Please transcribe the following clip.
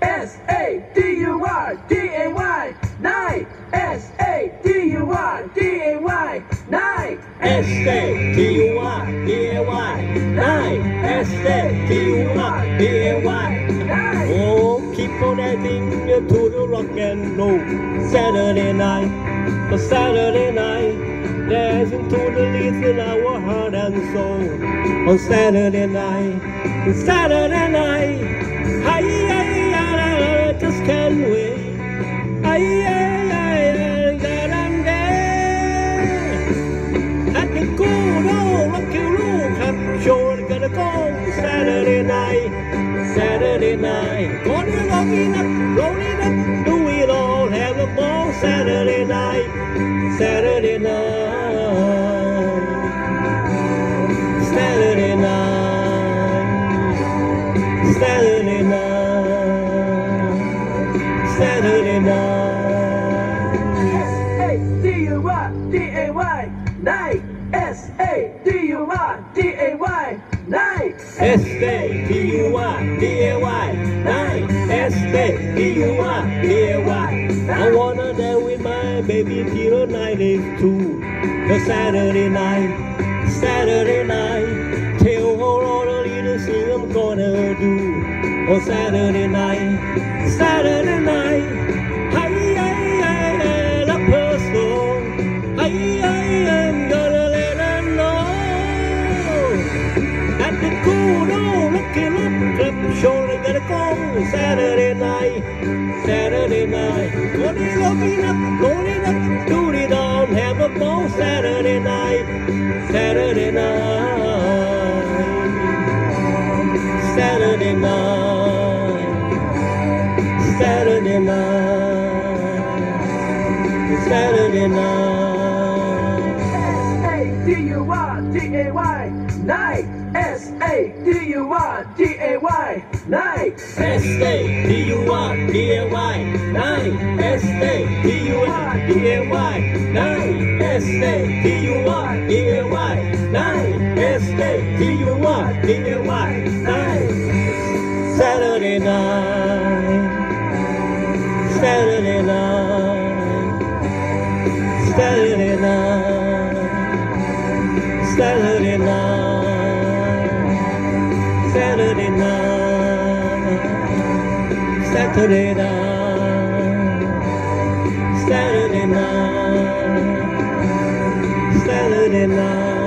S-A-D-U-R-D-A-Y, night. S-A-D-U-R-D-A-Y, night. S-A-D-U-R-D-A-Y, night. S-A-D-U-R-D-A-Y, Night. oh, people dancing to the rock and roll. Saturday night, a Saturday night, dancing to the leaves in our heart and soul. On Saturday night, I just can't wait. I'm there at the good old rock and roll club show. Gonna go Saturday night. Gonna rolling up, do it all, have a ball. Saturday night. Saturday night. Saturday night. Saturday night. S-A-D-U-R-D-A-Y, night. S-A-D-U-R-D-A-Y, night. S-A-D-U-R-D-A-Y, night. S-A-D-U-R-D-A-Y. I wanna dance with my baby till the night is through. The Saturday night. Tell her all the little things I'm gonna do. On Saturday night. I love her so. I'm gonna let her know. At the good old rock and roll club show, they gotta go Saturday night. Gonna rolling up, do it all, have a ball. Saturday night. Saturday night. S-A-D-U-R-D-A-Y, night. S-A-D-U-R-D-A-Y, night. S-A-D-U-R-D-A-Y, night. S-A-D-U-R-D-A-Y, night. S-A-D-U-R-D-A-Y, night. S-A-D-U-R-D-A-Y, night. Saturday night. Saturday night. Saturday night. Saturday night. Saturday night. Saturday night. Saturday night. Saturday night.